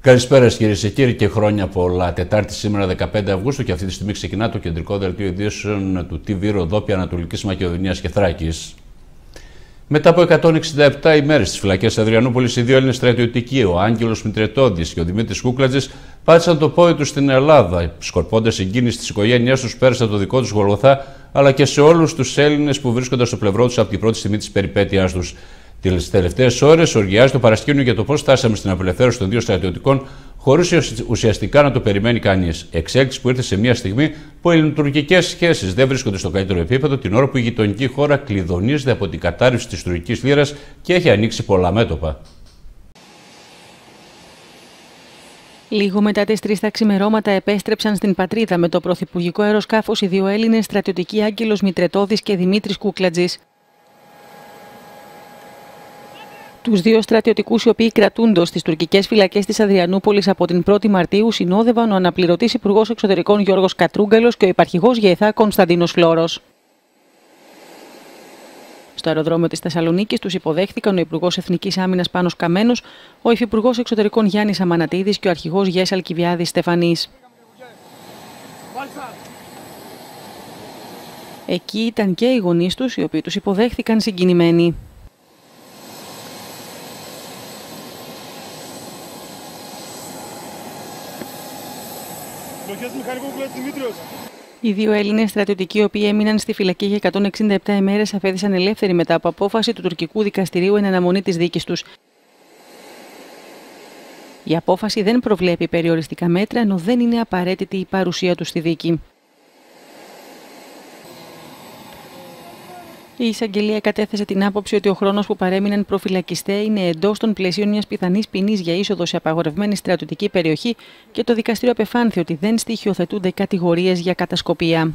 Καλησπέρα κυρίες και κύριοι και χρόνια πολλά. Τετάρτη σήμερα 15 Αυγούστου και αυτή τη στιγμή ξεκινά το κεντρικό δελτίο ειδήσεων του TV Ροδόπη Ανατολικής Μακεδονίας και Θράκης. Μετά από 167 ημέρες στις φυλακές Αδριανούπολης, οι δύο Έλληνες στρατιωτικοί, ο Άγγελος Μητρετώδης και ο Δημήτρης Κούκλατζης, πάτησαν το πόδι τους στην Ελλάδα. Σκορπώντας συγκίνηση στις οικογένειές τους, πέρασαν το δικό τους Γολγοθά, αλλά και σε όλους τους Έλληνες που βρίσκονταν στο πλευρό τους από την πρώτη στιγμή της περιπέτειάς τους. Τις τελευταίες ώρες οργιάζει το παρασκήνιο για το πώς φτάσαμε στην απελευθέρωση των δύο στρατιωτικών, χωρίς ουσιαστικά να το περιμένει κανείς. Εξέλιξη που ήρθε σε μια στιγμή που οι ελληνοτουρκικές σχέσεις δεν βρίσκονται στο καλύτερο επίπεδο, την ώρα που η γειτονική χώρα κλειδονίζεται από την κατάρρευση της τουρκικής λίρας και έχει ανοίξει πολλά μέτωπα. Λίγο μετά τις 3 τα ξημερώματα επέστρεψαν στην πατρίδα με το πρωθυπουργικό αεροσκάφος οι δύο Έλληνες στρατιωτικοί Άγγελος Μητρετώδης και Δημήτρης Κούκλατζης. Τους δύο στρατιωτικούς, οι οποίοι κρατούντος στις τουρκικές φυλακές της Αδριανούπολης από την 1η Μαρτίου, συνόδευαν ο αναπληρωτής Υπουργός Εξωτερικών Γιώργος Κατρούγκαλος και ο Υπαρχηγός ΓΕΘΑ Κωνσταντίνος Φλόρος. Στο αεροδρόμιο της Θεσσαλονίκης τους υποδέχθηκαν ο Υπουργός Εθνικής Άμυνας Πάνος Καμένος, ο Υφυπουργός Εξωτερικών Γιάννης Αμανατίδης και ο Αρχηγός ΓΕΣ Αλκιβιάδης Στεφανής. Εκεί ήταν και οι γονείς τους, οι οποίοι τους υποδέχθηκαν συγκινημένοι. Οι δύο Έλληνες στρατιωτικοί, οι οποίοι έμειναν στη φυλακή για 167 ημέρες, αφέθησαν ελεύθεροι μετά από απόφαση του τουρκικού δικαστηρίου εν αναμονή της δίκης τους. Η απόφαση δεν προβλέπει περιοριστικά μέτρα, ενώ δεν είναι απαραίτητη η παρουσία τους στη δίκη. Η εισαγγελία κατέθεσε την άποψη ότι ο χρόνος που παρέμειναν προφυλακιστέ είναι εντός των πλαισίων μιας πιθανής ποινής για είσοδο σε απαγορευμένη στρατιωτική περιοχή και το δικαστήριο απεφάνθη ότι δεν στοιχειοθετούνται κατηγορίες για κατασκοπία.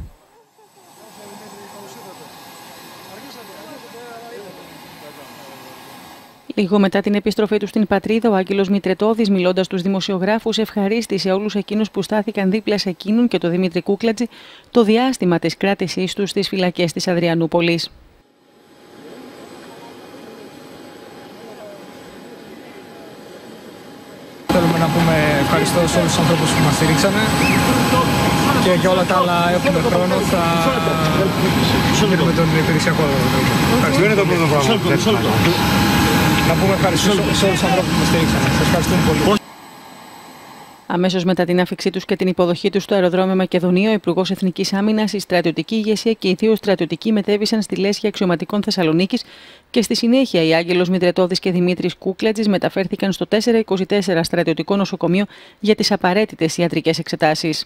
Λίγο μετά την επιστροφή του στην πατρίδα, ο Άγγελος Μητρετώδης, μιλώντας στους δημοσιογράφους, ευχαρίστησε όλους εκείνους που στάθηκαν δίπλα σε εκείνον και το Δημήτρη Κούκλατζη το διάστημα της κράτησής τους στις φυλακές της Αδριανούπολης. Θέλουμε να πούμε ευχαριστώ σε όλους τους ανθρώπους που μας στηρίξανε και για όλα τα άλλα έχουμε χρόνο, θα γίνουμε τον υπηρεσιακό. Αυτό είναι το πρώτο πράγμα. Να πούμε ευχαριστώ σε όλους τους ανθρώπους που μας στηρίξανε. Σας ευχαριστούμε πολύ. Αμέσως μετά την άφηξή τους και την υποδοχή τους στο αεροδρόμιο Μακεδονία, ο Υπουργός Εθνικής Άμυνας, η στρατιωτική ηγεσία και οι δύο στρατιωτικοί μετέβησαν στη λέσχη αξιωματικών Θεσσαλονίκης και στη συνέχεια οι Άγγελος Μητρετώδης και Δημήτρης Κούκλατζης μεταφέρθηκαν στο 424 στρατιωτικό νοσοκομείο για τις απαραίτητες ιατρικές εξετάσεις.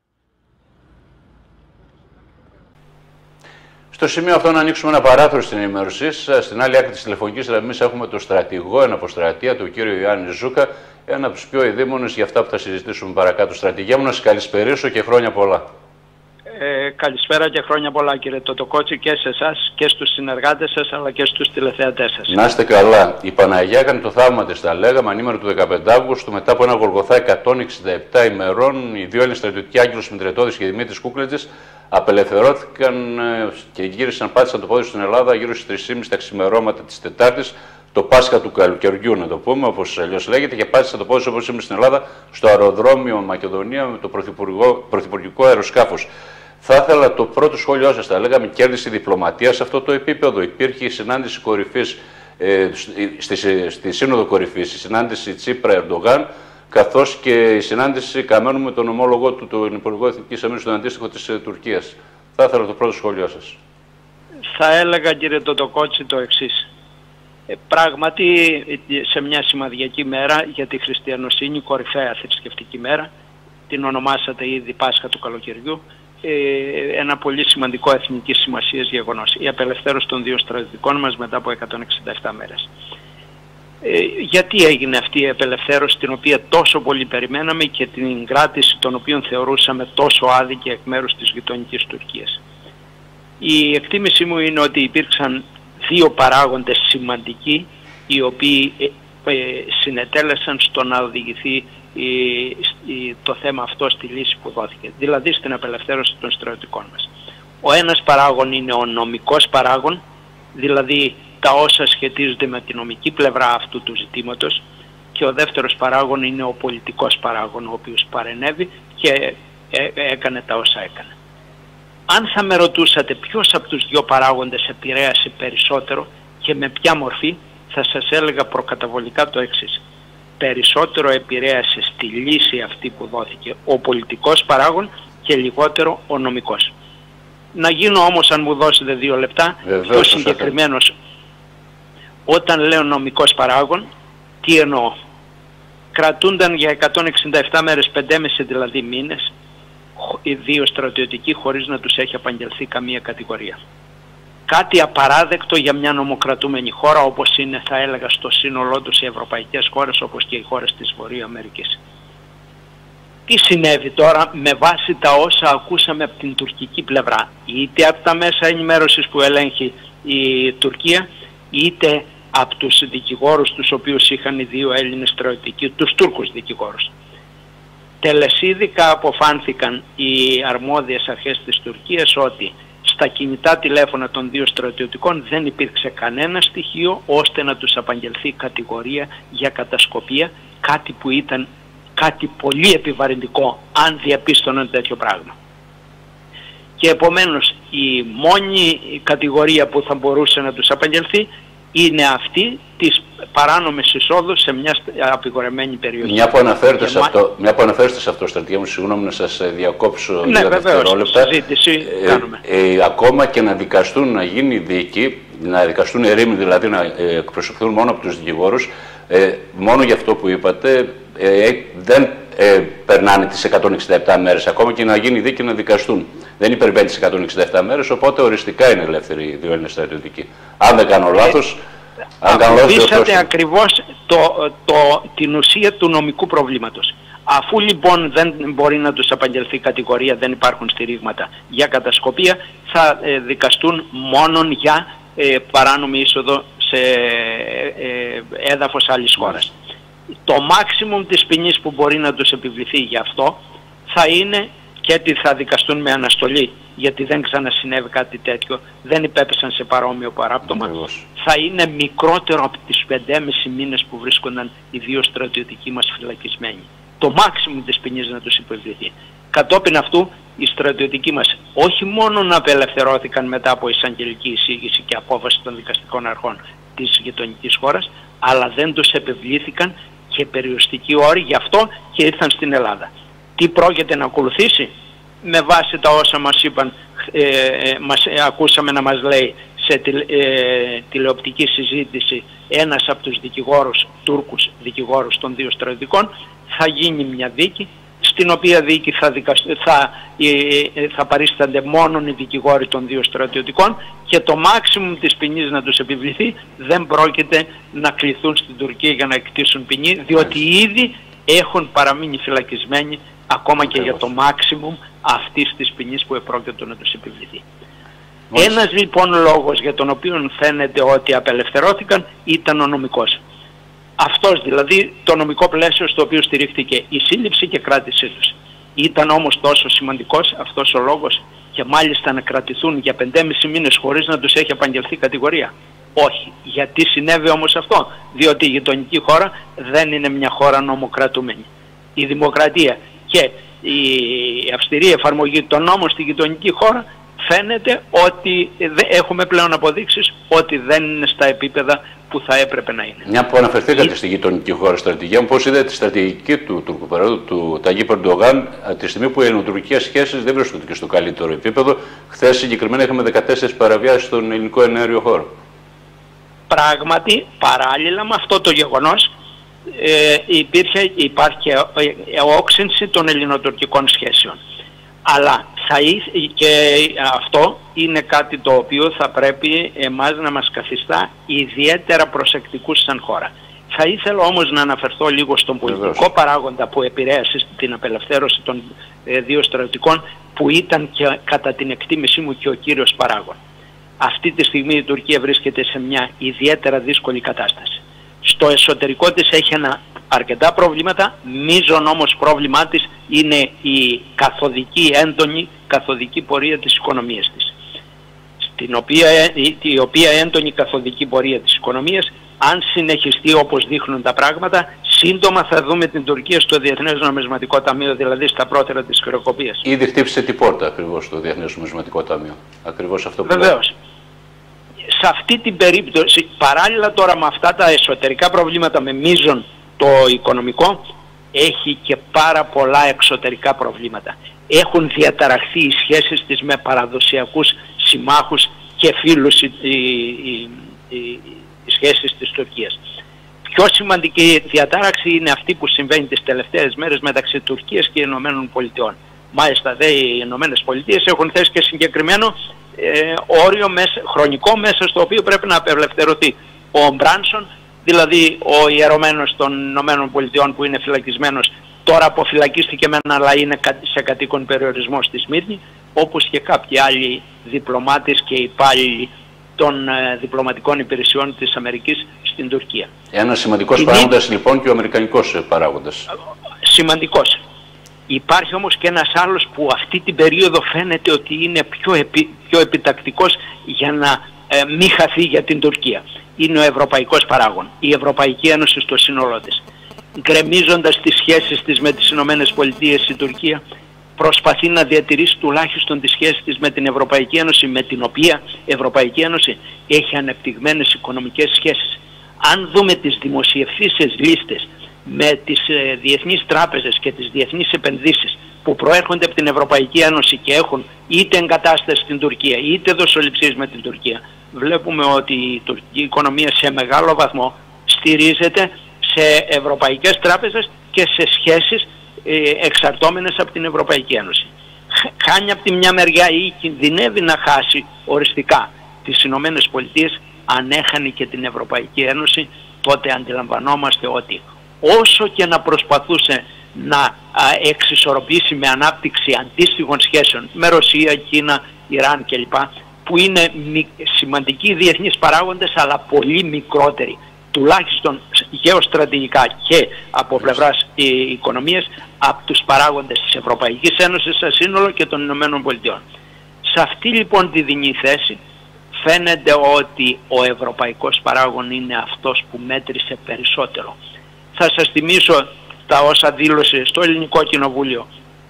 Στο σημείο αυτό να ανοίξουμε ένα παράθυρο στην ενημέρωσή σας. Στην άλλη άκρη της τηλεφωνικής γραμμής έχουμε τον στρατηγό εν αποστρατεία, τον κύριο Ιωάννη Ζούκα, ένα από τους πιο ειδήμονες για αυτά που θα συζητήσουμε παρακάτω. Στρατηγέ μου, να σας καλησπερίσω και χρόνια πολλά. Καλησπέρα και χρόνια πολλά, κύριε Τωτοκότσι, και σε εσάς και στους συνεργάτες σας αλλά και στους τηλεθεατές σας. Να είστε καλά. Η Παναγιά έκανε το θαύμα της, τα λέγαμε, ανήμερο του 15 Αύγουστου, μετά από ένα Γολγοθά 167 ημερών. Οι δύο Έλληνες στρατιωτικοί, Άγγελος Μητρετώδης και Δημήτρης Κούκλατζης, απελευθερώθηκαν και γύρισαν, πάτησαν το πόδι στην Ελλάδα γύρω στις 3.30 τα ξημερώματα της Τετάρτης, το Πάσχα του καλοκαιριού, να το πούμε, όπως αλλιώς λέγεται, και πάτησαν το πόδι όπως είμαστε στην Ελλάδα στο αεροδρόμιο Μακεδονία με το πρωθυπουργικό αεροσκάφος. Θα ήθελα το πρώτο σχόλιο σας, θα λέγαμε, κέρδισε η διπλωματία σε αυτό το επίπεδο. Υπήρχε η συνάντηση κορυφής, στη Σύνοδο Κορυφής, η συνάντηση Τσίπρα-Ερντογάν, καθώς και η συνάντηση Καμένου με τον ομόλογο του, τον Υπουργό Εθνικής Αμήνης, τον αντίστοιχο της Τουρκίας. Θα ήθελα το πρώτο σχόλιο σας. Θα έλεγα, κύριε Τωτοκότσι, το εξής. Πράγματι, σε μια σημαδιακή μέρα για τη χριστιανοσύνη, κορυφαία θρησκευτική μέρα, την ονομάσατε ήδη Πάσχα του καλοκαιριού, ένα πολύ σημαντικό εθνικής σημασίας γεγονός. Η απελευθέρωση των δύο στρατιωτικών μας μετά από 167 μέρες. Γιατί έγινε αυτή η απελευθέρωση, την οποία τόσο πολύ περιμέναμε και την κράτηση των οποίων θεωρούσαμε τόσο άδικη εκ μέρους της γειτονικής Τουρκίας. Η εκτίμησή μου είναι ότι υπήρξαν δύο παράγοντες σημαντικοί, οι οποίοι συνετέλεσαν στο να οδηγηθεί το θέμα αυτό στη λύση που δόθηκε, δηλαδή στην απελευθέρωση των στρατιωτικών μας. Ο ένας παράγων είναι ο νομικός παράγων, δηλαδή τα όσα σχετίζονται με τη νομική πλευρά αυτού του ζητήματος, και ο δεύτερος παράγων είναι ο πολιτικός παράγων, ο οποίος παρενέβη και έκανε τα όσα έκανε. Αν θα με ρωτούσατε ποιος από τους δύο παράγοντες επηρέασε περισσότερο και με ποια μορφή, θα σας έλεγα προκαταβολικά το εξής. Περισσότερο επηρέασε στη λύση αυτή που δόθηκε ο πολιτικός παράγων και λιγότερο ο νομικός. Να γίνω όμως, αν μου δώσετε 2 λεπτά, πιο συγκεκριμένος. Όταν λέω νομικός παράγων, τι εννοώ? Κρατούνταν για 167 μέρες, 5,5 δηλαδή μήνες, οι δύο στρατιωτικοί χωρίς να τους έχει απαγγελθεί καμία κατηγορία. Κάτι απαράδεκτο για μια νομοκρατούμενη χώρα, όπως είναι, θα έλεγα, στο σύνολό τους οι ευρωπαϊκές χώρες, όπως και οι χώρες της Βορείου Αμερικής. Τι συνέβη τώρα με βάση τα όσα ακούσαμε από την τουρκική πλευρά, είτε από τα μέσα ενημέρωσης που ελέγχει η Τουρκία, είτε από τους δικηγόρους τους οποίους είχαν οι δύο Έλληνες στρατιωτικοί, τους Τούρκους δικηγόρους. Τελεσίδικα αποφάνθηκαν οι αρμόδιες αρχές της Τουρκίας ότι στα κινητά τηλέφωνα των δύο στρατιωτικών δεν υπήρξε κανένα στοιχείο ώστε να τους απαγγελθεί κατηγορία για κατασκοπία, κάτι που ήταν κάτι πολύ επιβαρυντικό αν διαπίστωναν τέτοιο πράγμα. Και επομένως η μόνη κατηγορία που θα μπορούσε να τους απαγγελθεί είναι αυτή της παράνομης εισόδου σε μια απειγορεμένη περιοχή. Μια που αναφέρεστε σε αυτό, στρατηγέ μου, συγγνώμη να σας διακόψω. Ναι, βεβαίως, συζήτηση κάνουμε. Ακόμα και να δικαστούν, να γίνει δίκη, να δικαστούν ερήμοι, δηλαδή να εκπροσωπηθούν μόνο από τους δικηγόρους, μόνο για αυτό που είπατε, δεν περνάνε τις 167 μέρες. Ακόμα και να γίνει δίκη να δικαστούν, δεν υπερβαίνει τις 167 μέρες, οπότε οριστικά είναι ελεύθεροι οι δύο Έλληνες στρατιωτικοί. Αν δεν κάνω λάθος, Πείσατε ακριβώς την ουσία του νομικού προβλήματος. Αφού λοιπόν δεν μπορεί να τους απαγγελθεί κατηγορία, δεν υπάρχουν στηρίγματα για κατασκοπία, θα δικαστούν μόνον για παράνομη είσοδο σε έδαφος άλλης χώρας. Το maximum της ποινής που μπορεί να τους επιβληθεί γι' αυτό θα είναι, και ότι θα δικαστούν με αναστολή, γιατί δεν ξανασυνέβη κάτι τέτοιο, δεν υπέπεσαν σε παρόμοιο παράπτωμα, θα είναι μικρότερο από τις 5,5 μήνες που βρίσκονταν οι δύο στρατιωτικοί μας φυλακισμένοι. Το maximum της ποινής να τους επιβληθεί. Κατόπιν αυτού, οι στρατιωτικοί μας όχι μόνο να απελευθερώθηκαν μετά από εισαγγελική εισήγηση και απόφαση των δικαστικών αρχών της γειτονικής χώρας, αλλά δεν τους επιβλήθηκαν και περιοριστικοί όροι, γι' αυτό και ήρθαν στην Ελλάδα. Τι πρόκειται να ακολουθήσει? Με βάση τα όσα μας είπαν, ακούσαμε να μας λέει σε τηλεοπτική συζήτηση ένας από τους δικηγόρους, Τούρκους δικηγόρους των δύο στρατιωτικών, θα γίνει μια δίκη, στην οποία δίκη θα παρίστανται μόνον οι δικηγόροι των δύο στρατιωτικών και το maximum της ποινής να τους επιβληθεί δεν πρόκειται να κληθούν στην Τουρκία για να εκτίσουν ποινή, διότι ήδη έχουν παραμείνει φυλακισμένοι ακόμα και για το maximum αυτής της ποινής που επρόκειτο να τους επιβληθεί. Ένας λοιπόν λόγος για τον οποίο φαίνεται ότι απελευθερώθηκαν ήταν ο νομικός. Αυτός δηλαδή, το νομικό πλαίσιο στο οποίο στηρίχθηκε η σύλληψη και κράτησή τους. Ήταν όμως τόσο σημαντικός αυτός ο λόγος και μάλιστα να κρατηθούν για 5,5 μήνες χωρίς να τους έχει απαγγελθεί κατηγορία? Όχι. Γιατί συνέβη όμως αυτό? Διότι η γειτονική χώρα δεν είναι μια χώρα νομοκρατούμενη. Η δημοκρατία και η αυστηρή εφαρμογή των νόμων στη γειτονική χώρα φαίνεται ότι έχουμε πλέον αποδείξεις ότι δεν είναι στα επίπεδα που θα έπρεπε να είναι. Μια που αναφερθήκατε στη γειτονική χώρα, στρατηγία μου, πώς είδατε τη στρατηγική του Τούρκου παραδείγματος, του Ταγίπ Ερντογάν, τη στιγμή που οι ελληνοτουρκικές σχέσεις δεν βρίσκονται και στο καλύτερο επίπεδο? Χθες συγκεκριμένα είχαμε 14 παραβιάσεις στον ελληνικό εναέριο χώρο. Πράγματι, παράλληλα με αυτό το γεγονός, υπάρχει όξυνση των ελληνοτουρκικών σχέσεων. Αλλά και αυτό είναι κάτι το οποίο θα πρέπει εμάς να μας καθιστά ιδιαίτερα προσεκτικούς σαν χώρα. Θα ήθελα όμως να αναφερθώ λίγο στον πολιτικό παράγοντα που επηρέασε την απελευθέρωση των δύο στρατιωτικών, που ήταν και κατά την εκτίμησή μου και ο κύριος παράγων. Αυτή τη στιγμή η Τουρκία βρίσκεται σε μια ιδιαίτερα δύσκολη κατάσταση. Στο εσωτερικό της έχει αρκετά προβλήματα, μείζον όμως πρόβλημά της είναι η έντονη καθοδική πορεία της οικονομίας της. Η οποία έντονη καθοδική πορεία της οικονομίας, αν συνεχιστεί όπως δείχνουν τα πράγματα, Σύντομα θα δούμε την Τουρκία στο Διεθνές Νομισματικό Ταμείο, δηλαδή στα πρώτερα της χρεοκοπίας. Ήδη χτύπησε την πόρτα ακριβώς στο Διεθνές Νομισματικό Ταμείο. Ακριβώς αυτό που βεβαίως. Σε αυτή την περίπτωση, παράλληλα τώρα με αυτά τα εσωτερικά προβλήματα, με μείζον το οικονομικό, έχει και πάρα πολλά εξωτερικά προβλήματα. Έχουν διαταραχθεί οι σχέσεις της με παραδοσιακούς συμμάχους και φίλους οι σχέσεις της Τουρκίας. Πιο σημαντική διατάραξη είναι αυτή που συμβαίνει τις τελευταίες μέρες μεταξύ Τουρκίας και Ηνωμένων Πολιτειών. Μάλιστα οι Ηνωμένες Πολιτείες έχουν θέσει και συγκεκριμένο όριο χρονικό μέσα στο οποίο πρέπει να απελευθερωθεί ο Μπράνσον, δηλαδή ο ιερωμένος των Ηνωμένων Πολιτειών που είναι φυλακισμένος. Τώρα αποφυλακίστηκε αλλά είναι σε κατοίκον περιορισμό στη Σμύρνη, όπως και κάποιοι άλλοι διπλωμάτες και υπάλληλοι των διπλωματικών υπηρεσιών της Αμερικής στην Τουρκία. Ένας σημαντικός παράγοντας λοιπόν και ο αμερικανικός παράγοντας. Σημαντικός. Υπάρχει όμως και ένας άλλος που αυτή την περίοδο φαίνεται ότι είναι πιο επιτακτικός για να μην χαθεί για την Τουρκία. Είναι ο ευρωπαϊκός παράγων. Η Ευρωπαϊκή Ένωση στο σύνολό της. Γκρεμίζοντας τις σχέσεις της με τις Ηνωμένες Πολιτείες, η Τουρκία προσπαθεί να διατηρήσει τουλάχιστον τις σχέσεις της με την Ευρωπαϊκή Ένωση, με την οποία η Ευρωπαϊκή Ένωση έχει ανεπτυγμένες οικονομικές σχέσεις. Αν δούμε τις δημοσιευθήσεις λίστες με τις διεθνείς τράπεζες και τις διεθνείς επενδύσεις που προέρχονται από την Ευρωπαϊκή Ένωση και έχουν είτε εγκατάσταση στην Τουρκία είτε δοσοληψίες με την Τουρκία, βλέπουμε ότι η τουρκική οικονομία σε μεγάλο βαθμό στηρίζεται σε ευρωπαϊκές τράπεζες και σε σχέσεις εξαρτώμενες από την Ευρωπαϊκή Ένωση. Χάνει από τη μια μεριά ή κινδυνεύει να χάσει οριστικά τις Ηνωμένες Πολιτείες. Αν έχανε και την Ευρωπαϊκή Ένωση, τότε αντιλαμβανόμαστε ότι όσο και να προσπαθούσε να εξισορροπήσει με ανάπτυξη αντίστοιχων σχέσεων με Ρωσία, Κίνα, Ιράν κλπ, που είναι σημαντικοί διεθνείς παράγοντες αλλά πολύ μικρότεροι, τουλάχιστον γεωστρατηγικά και από πλευράς οικονομίας, από τους παράγοντες της Ευρωπαϊκής Ένωσης σε σύνολο και των Ηνωμένων Πολιτειών. Σε αυτή λοιπόν τη δινή θέση φαίνεται ότι ο ευρωπαϊκός παράγων είναι αυτός που μέτρησε περισσότερο. Θα σας θυμίσω τα όσα δήλωσε στο Ελληνικό Κοινοβούλιο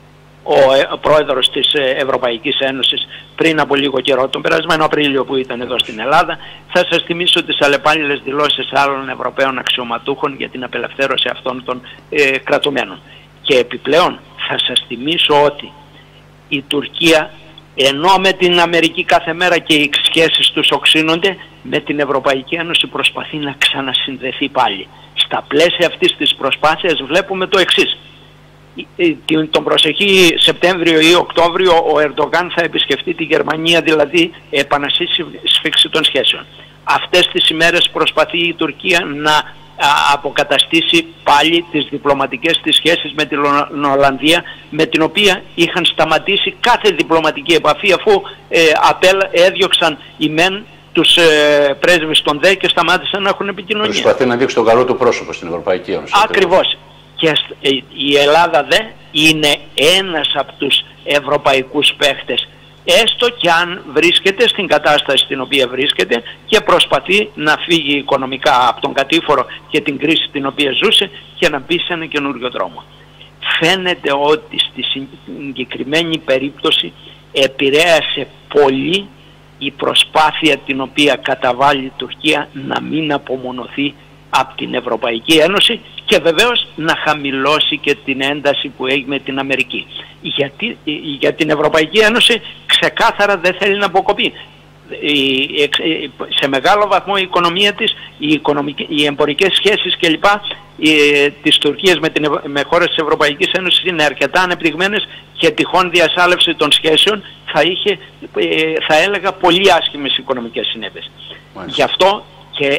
ο πρόεδρος της Ευρωπαϊκής Ένωσης πριν από λίγο καιρό, τον περασμένο Απρίλιο που ήταν εδώ στην Ελλάδα. Θα σας θυμίσω τις αλλεπάλληλες δηλώσεις άλλων Ευρωπαίων αξιωματούχων για την απελευθέρωση αυτών των κρατουμένων. Και επιπλέον θα σας θυμίσω ότι η Τουρκία, ενώ με την Αμερική κάθε μέρα και οι σχέσεις τους οξύνονται, με την Ευρωπαϊκή Ένωση προσπαθεί να ξανασυνδεθεί πάλι. Στα πλαίσια αυτής της προσπάθειας βλέπουμε το εξής. Τον προσεχή Σεπτέμβριο ή Οκτώβριο ο Ερντογάν θα επισκεφτεί τη Γερμανία, δηλαδή επανασύσφιξη των σχέσεων. Αυτές τις ημέρες προσπαθεί η Τουρκία να αποκαταστήσει πάλι τις διπλωματικές της σχέσεις με την Ολλανδία, με την οποία είχαν σταματήσει κάθε διπλωματική επαφή αφού έδιωξαν οι μεν τους πρέσβεις των ΔΕ και σταμάτησαν να έχουν επικοινωνία. Προσπαθεί να δείξει το καλό του πρόσωπο στην Ευρωπαϊκή Ένωση. Ακριβώς. Και η Ελλάδα δε είναι ένας από τους ευρωπαϊκούς παίχτες, έστω και αν βρίσκεται στην κατάσταση στην οποία βρίσκεται και προσπαθεί να φύγει οικονομικά από τον κατήφορο και την κρίση την οποία ζούσε και να μπει σε ένα καινούριο δρόμο. Φαίνεται ότι στη συγκεκριμένη περίπτωση επηρέασε πολύ η προσπάθεια την οποία καταβάλει η Τουρκία να μην απομονωθεί από την Ευρωπαϊκή Ένωση και βεβαίως να χαμηλώσει και την ένταση που έχει με την Αμερική. Γιατί για την Ευρωπαϊκή Ένωση ξεκάθαρα δεν θέλει να αποκοπεί. Σε μεγάλο βαθμό η οικονομία της, οι εμπορικές σχέσεις κλπ. Της Τουρκίας με χώρες της Ευρωπαϊκής Ένωσης είναι αρκετά ανεπτυγμένες και τυχόν διασάλευση των σχέσεων θα είχε, θα έλεγα, πολύ άσχημες οικονομικές συνέπειες. Γι' αυτό και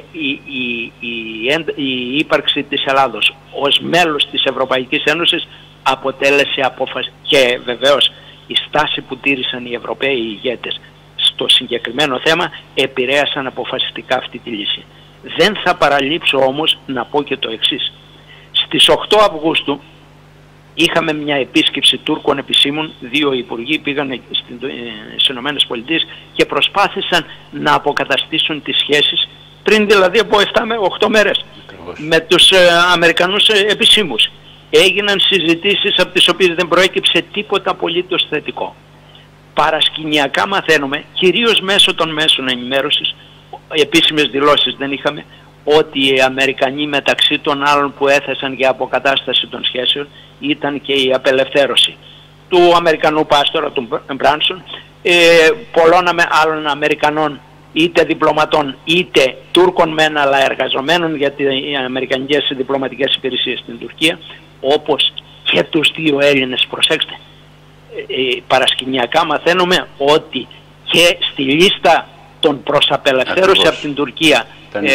η ύπαρξη της Ελλάδος ως μέλος της Ευρωπαϊκής Ένωσης αποτέλεσε απόφαση και βεβαίως η στάση που τήρησαν οι Ευρωπαίοι ηγέτες στο συγκεκριμένο θέμα επηρέασαν αποφασιστικά αυτή τη λύση. Δεν θα παραλείψω όμως να πω και το εξής. Στις 8 Αυγούστου είχαμε μια επίσκεψη Τούρκων επισήμων, 2 υπουργοί πήγαν στις ΗΠΑ και προσπάθησαν να αποκαταστήσουν τις σχέσεις πριν δηλαδή από 7 με 8 μέρες, με τους Αμερικανούς επισήμους. Έγιναν συζητήσεις από τις οποίες δεν προέκυψε τίποτα απολύτως θετικό. Παρασκηνιακά μαθαίνουμε, κυρίως μέσω των μέσων ενημέρωσης, επίσημες δηλώσεις δεν είχαμε, ότι οι Αμερικανοί μεταξύ των άλλων που έθεσαν για αποκατάσταση των σχέσεων ήταν και η απελευθέρωση του Αμερικανού πάστορα, του Μπράνσον, πολλών άλλων Αμερικανών, είτε διπλωματών είτε Τούρκων μεν, αλλά εργαζομένων για τις αμερικανικές διπλωματικές υπηρεσίες στην Τουρκία, όπως και τους 2 Έλληνες, προσέξτε. Παρασκηνιακά μαθαίνουμε ότι και στη λίστα των προς απελευθέρωση από την Τουρκία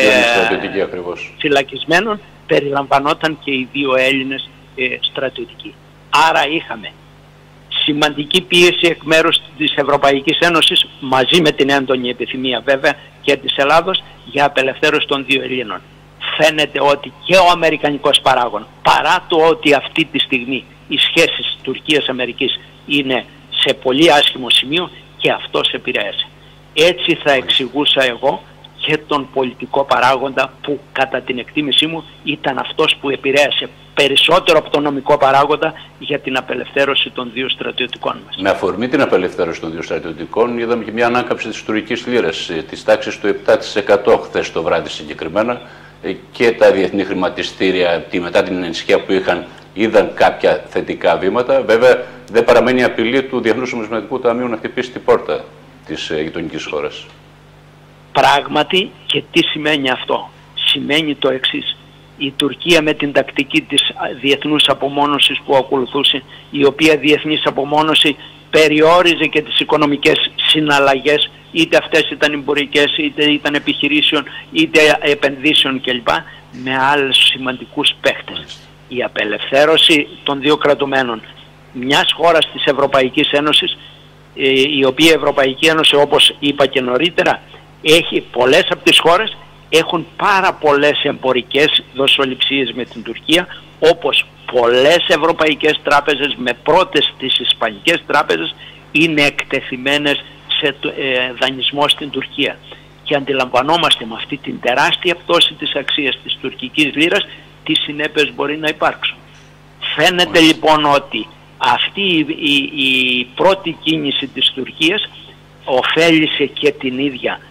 φυλακισμένων περιλαμβανόταν και οι 2 Έλληνες στρατιωτικοί. Άρα είχαμε σημαντική πίεση εκ μέρους της Ευρωπαϊκής Ένωσης, μαζί με την έντονη επιθυμία βέβαια και της Ελλάδος, για απελευθέρωση των 2 Ελλήνων. Φαίνεται ότι και ο αμερικανικός παράγων, παρά το ότι αυτή τη στιγμή οι σχέσεις Τουρκίας-Αμερικής είναι σε πολύ άσχημο σημείο, και αυτός επηρέασε. Έτσι θα εξηγούσα εγώ και τον πολιτικό παράγοντα που κατά την εκτίμησή μου ήταν αυτός που επηρέασε περισσότερο από τον νομικό παράγοντα για την απελευθέρωση των 2 στρατιωτικών μας. Με αφορμή την απελευθέρωση των 2 στρατιωτικών, είδαμε και μια ανάκαμψη της τουρκικής λίρας της τάξης του 7% χθες το βράδυ συγκεκριμένα, και τα διεθνή χρηματιστήρια μετά την ενισχύα που είχαν είδαν κάποια θετικά βήματα. Βέβαια δεν παραμένει η απειλή του Διεθνούς Νομισματικού Ταμείου να χτυπήσει την πόρτα της γειτονικής χώρας. Πράγματι, και τι σημαίνει αυτό? Σημαίνει το εξής. Η Τουρκία με την τακτική της διεθνούς απομόνωσης που ακολουθούσε, η οποία διεθνής απομόνωση περιόριζε και τις οικονομικές συναλλαγές, είτε αυτές ήταν εμπορικές, είτε ήταν επιχειρήσεων, είτε επενδύσεων κλπ, με άλλους σημαντικούς παίχτες. Η απελευθέρωση των 2 κρατουμένων μιας χώρας της Ευρωπαϊκής Ένωσης, η οποία η Ευρωπαϊκή Ένωση, όπως είπα και νωρίτερα, έχει πολλές από τις χώρες, έχουν πάρα πολλές εμπορικές δοσοληψίες με την Τουρκία, όπως πολλές ευρωπαϊκές τράπεζες, με πρώτες τις ισπανικές τράπεζες, είναι εκτεθειμένες σε δανεισμό στην Τουρκία. Και αντιλαμβανόμαστε με αυτή την τεράστια πτώση της αξίας της τουρκικής λίρας τι συνέπειες μπορεί να υπάρξουν. Φαίνεται λοιπόν ότι αυτή η πρώτη κίνηση της Τουρκίας ωφέλησε και την ίδια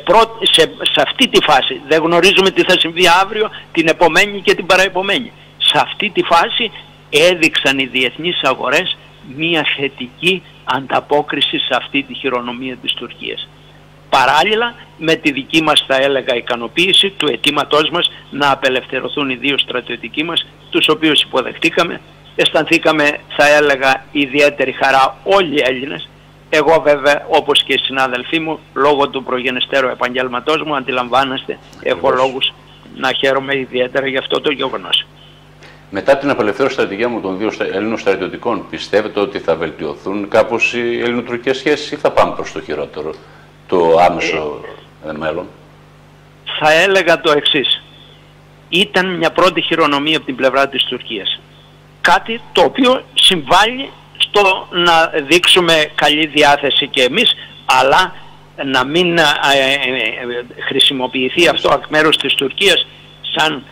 σε αυτή τη φάση. Δεν γνωρίζουμε τι θα συμβεί αύριο, την επομένη και την παραεπομένη. Σε αυτή τη φάση έδειξαν οι διεθνείς αγορές μία θετική ανταπόκριση σε αυτή τη χειρονομία της Τουρκίας. Παράλληλα με τη δική μας, θα έλεγα, ικανοποίηση του αιτήματός μας να απελευθερωθούν οι 2 στρατιωτικοί μας, τους οποίους υποδεχτήκαμε. Αισθανθήκαμε, θα έλεγα, ιδιαίτερη χαρά όλοι οι Έλληνες. Εγώ βέβαια, όπως και οι συνάδελφοί μου, λόγω του προγενεστέρου επαγγέλματός μου, αντιλαμβάνεστε, έχω λόγους να χαίρομαι ιδιαίτερα για αυτό το γεγονός. Μετά την απελευθέρωση στρατηγία μου των 2 Ελλήνων στρατιωτικών, πιστεύετε ότι θα βελτιωθούν κάπως οι ελληνοτουρκικές σχέσεις ή θα πάμε προς το χειρότερο, το άμεσο μέλλον? Θα έλεγα το εξής. Ήταν μια πρώτη χειρονομία από την πλευρά της Τουρκίας. Κάτι το οποίο συμβάλλει στο να δείξουμε καλή διάθεση και εμείς, αλλά να μην χρησιμοποιηθεί αυτό εκ μέρους της Τουρκίας σαν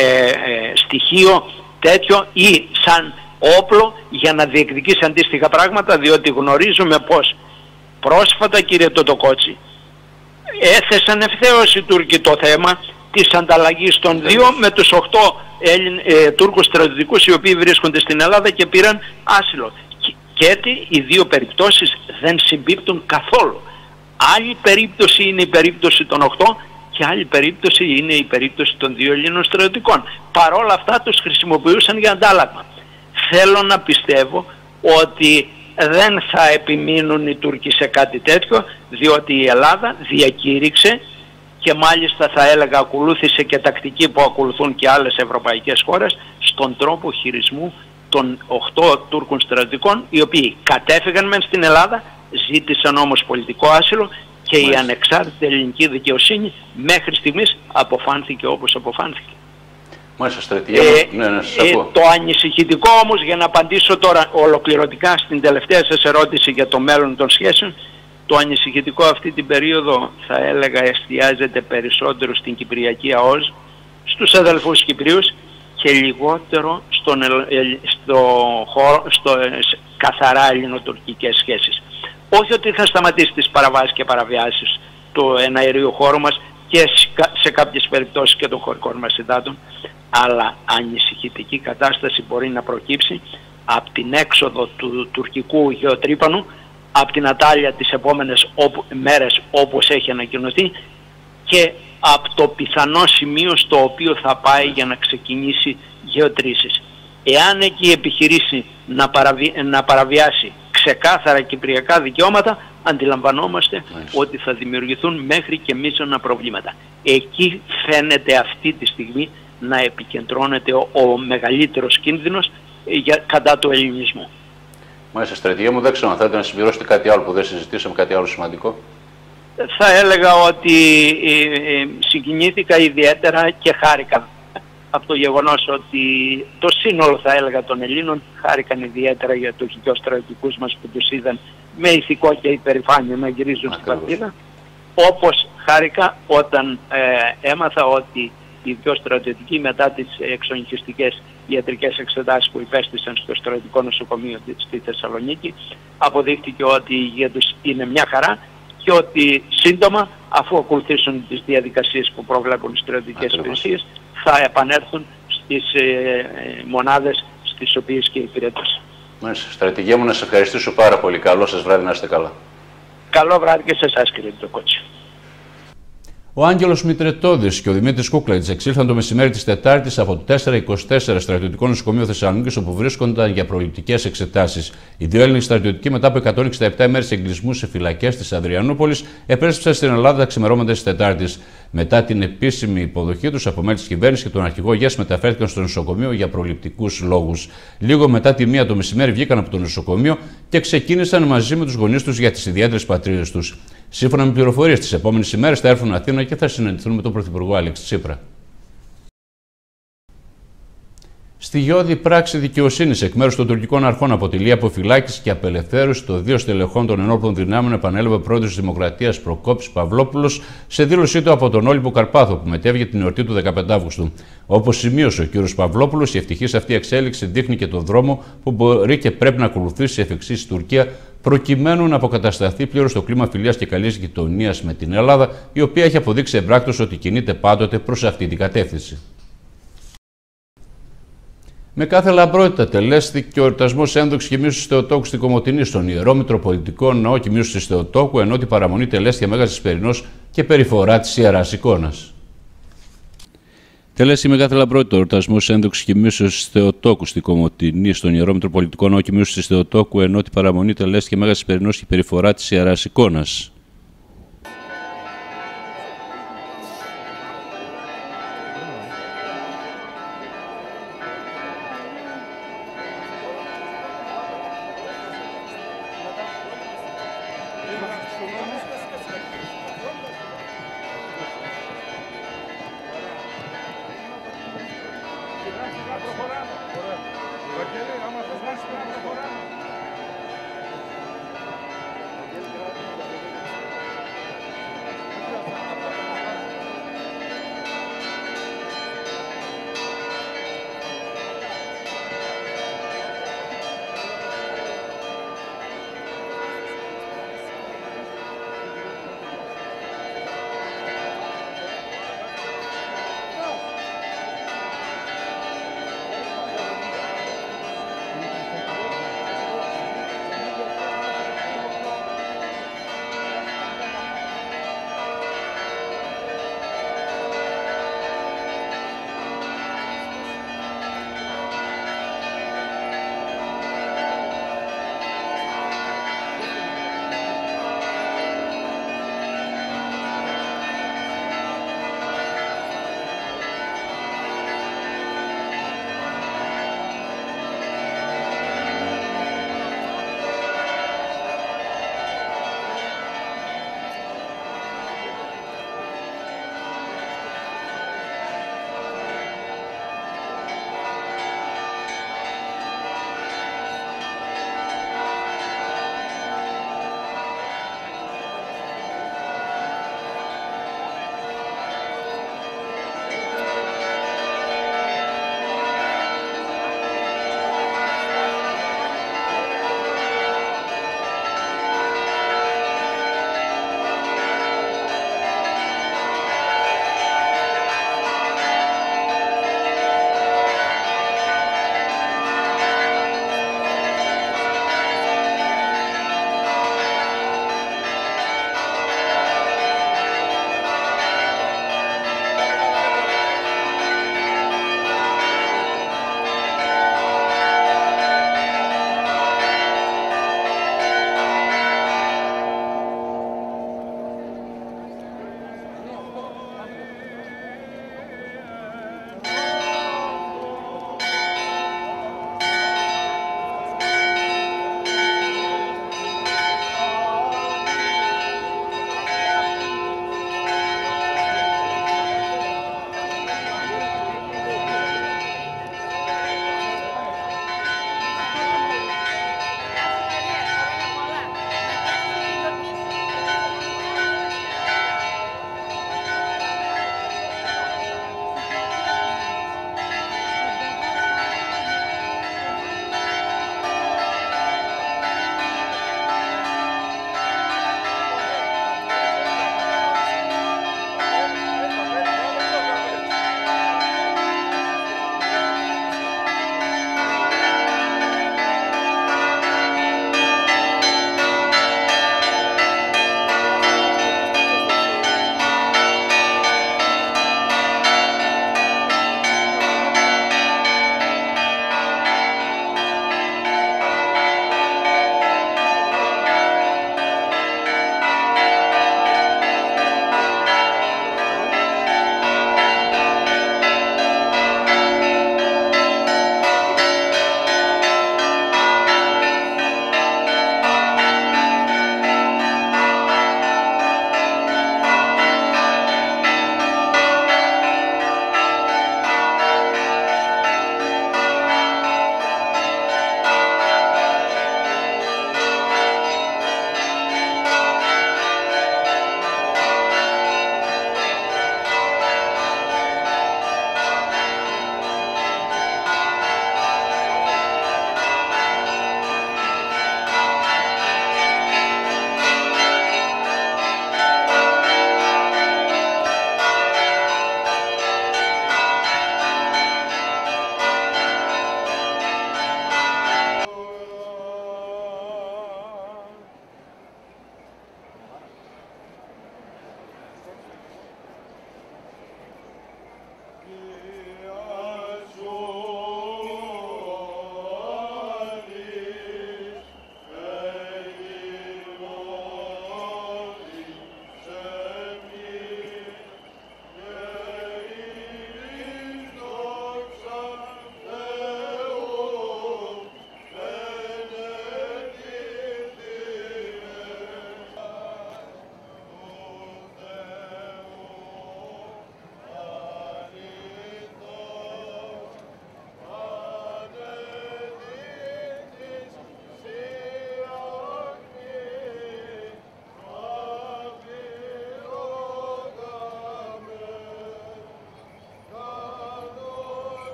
στοιχείο τέτοιο ή σαν όπλο για να διεκδικήσει αντίστοιχα πράγματα, διότι γνωρίζουμε πως πρόσφατα, κύριε Τωτοκότσι, έθεσαν ευθέως οι Τούρκοι το θέμα της ανταλλαγής των 2 με τους 8 Τούρκους στρατιωτικούς οι οποίοι βρίσκονται στην Ελλάδα και πήραν άσυλο. Και έτσι οι 2 περιπτώσεις δεν συμπίπτουν καθόλου. Άλλη περίπτωση είναι η περίπτωση των 8 και άλλη περίπτωση είναι η περίπτωση των 2 Ελλήνων στρατιωτικών. Παρόλα αυτά τους χρησιμοποιούσαν για αντάλλαγμα. Θέλω να πιστεύω ότι δεν θα επιμείνουν οι Τούρκοι σε κάτι τέτοιο, διότι η Ελλάδα διακήρυξε και μάλιστα θα έλεγα ακολούθησε και τακτική που ακολουθούν και άλλες ευρωπαϊκές χώρες στον τρόπο χειρισμού των 8 Τούρκων στρατιωτικών, οι οποίοι κατέφυγαν μεν στην Ελλάδα, ζήτησαν όμως πολιτικό άσυλο και η ανεξάρτητη ελληνική δικαιοσύνη μέχρι στιγμής αποφάνθηκε όπως αποφάνθηκε. Μάλιστα, στρατηγέ μου, σας ακούω. Το ανησυχητικό όμως, για να απαντήσω τώρα ολοκληρωτικά στην τελευταία σας ερώτηση για το μέλλον των σχέσεων, Το ανησυχητικό αυτή την περίοδο θα έλεγα εστιάζεται περισσότερο στην Κυπριακή ΑΟΣ, στους αδελφούς Κυπρίους και λιγότερο στο καθαρά ελληνοτουρκικές σχέσεις. Όχι ότι θα σταματήσει τις παραβάσεις και παραβιάσεις του εναερίου χώρου μας και σε κάποιες περιπτώσεις και των χωρικών μας υδάτων, αλλά ανησυχητική κατάσταση μπορεί να προκύψει από την έξοδο του τουρκικού γεωτρύπανου από την Ατάλια τις επόμενες μέρες όπως έχει ανακοινωθεί και από το πιθανό σημείο στο οποίο θα πάει για να ξεκινήσει γεωτρήσεις. Εάν εκεί επιχειρήσει να παραβιάσει ξεκάθαρα κυπριακά δικαιώματα, αντιλαμβανόμαστε ότι θα δημιουργηθούν μέχρι και μείζωνα προβλήματα. Εκεί φαίνεται αυτή τη στιγμή να επικεντρώνεται ο μεγαλύτερος κίνδυνος κατά του ελληνισμού. Μάλιστα, στρατηγέ μου, δεν ξέρω αν θέλετε να συμπληρώσετε κάτι άλλο που δεν συζητήσαμε, κάτι άλλο σημαντικό. Θα έλεγα ότι συγκινήθηκα ιδιαίτερα και χάρηκα από το γεγονός ότι το σύνολο, θα έλεγα, των Ελλήνων χάρηκαν ιδιαίτερα για τους δυο στρατιωτικούς μας που τους είδαν με ηθικό και υπερηφάνεια να γυρίζουν στην πατρίδα. Όπως χάρηκα όταν έμαθα ότι οι δυο στρατιωτικοί μετά τις εξονυχιστικές ιατρικές εξετάσεις που υπέστησαν στο στρατιωτικό νοσοκομείο στη Θεσσαλονίκη, αποδείχτηκε ότι η υγεία τους είναι μια χαρά και ότι σύντομα, αφού ακολουθήσουν τις διαδικασίες που προβλέπουν οι στρατιωτικές υπηρεσίες, θα επανέλθουν στις μονάδες στις οποίες και υπηρετούν. Μάλιστα. Στρατηγέ μου, να σας ευχαριστήσω πάρα πολύ. Καλό σας βράδυ, να είστε καλά. Καλό βράδυ και σε εσάς, κύριε Τοκότσι. Ο Άγγελος Μητρετώδης και ο Δημήτρης Κούκλατς εξήλθαν το μεσημέρι της Τετάρτης από το 424 στρατιωτικό νοσοκομείο Θεσσαλονίκης, όπου βρίσκονταν για προληπτικές εξετάσεις. Οι δύο Έλληνες στρατιωτικοί, μετά από 167 ημέρες εγκλεισμού σε φυλακές της Αδριανούπολης, επέστρεψαν στην Ελλάδα τα ξημερώματα της Τετάρτης. Μετά την επίσημη υποδοχή τους από μέλη της κυβέρνησης και τον αρχηγό ΓΕΣ, μεταφέρθηκαν στο νοσοκομείο για προληπτικούς λόγους. Λίγο μετά τη 1 το μεσημέρι βγήκαν από το νοσοκομείο και ξεκίνησαν μαζί με τους γονείς τους για τις ιδιαίτερες πατρίδες τους. Σύμφωνα με πληροφορίες, τις επόμενες ημέρες θα έρθουν Αθήνα και θα συναντηθούν με τον Πρωθυπουργό Αλέξη Τσίπρα. Στοιχειώδη πράξη δικαιοσύνης εκ μέρους των τουρκικών αρχών αποτελεί αποφυλάκηση και απελευθέρωση των δύο στελεχών των ενόπλων δυνάμεων, επανέλαβε ο πρόεδρος της Δημοκρατίας Προκόπης Παυλόπουλος σε δήλωσή του από τον Όλυμπο Καρπάθο, που μετέβγε την εορτή του 15 Αύγουστου. Όπως σημείωσε ο κ. Παυλόπουλος, η ευτυχής αυτή εξέλιξη δείχνει και τον δρόμο που μπορεί και πρέπει να ακολουθήσει εφ' εξής η Τουρκία, προκειμένου να αποκατασταθεί πλήρως το κλίμα φιλίας και καλής γειτονίας με την Ελλάδα, η οποία έχει αποδείξει εμπράκτως ότι κινείται πάντοτε προς αυτή την κατεύθυνση. Με κάθε λαμπρότητα τελέστηκε ο εορτασμός ένδοξης κοιμήσεως της Θεοτόκου στην Κομοτηνή, στον Ιερό Μητροπολιτικό Ναό Κοιμήσεως της Θεοτόκου, ενώ την παραμονή τελέστηκε Μέγας Εσπερινός και περιφορά της Ιεράς Εικόνας. Τελέστηκε με κάθε λαμπρότητα ο εορτασμός ένδοξης κοιμήσεως της Θεοτόκου στην Κομοτηνή, στον Ιερό Μητροπολιτικό Ναό Κοιμήσεως της Θεοτόκου, ενώ την παραμονή τελέστηκε Μέγας Εσπερινός και περιφορά της Ιεράς Εικόνας.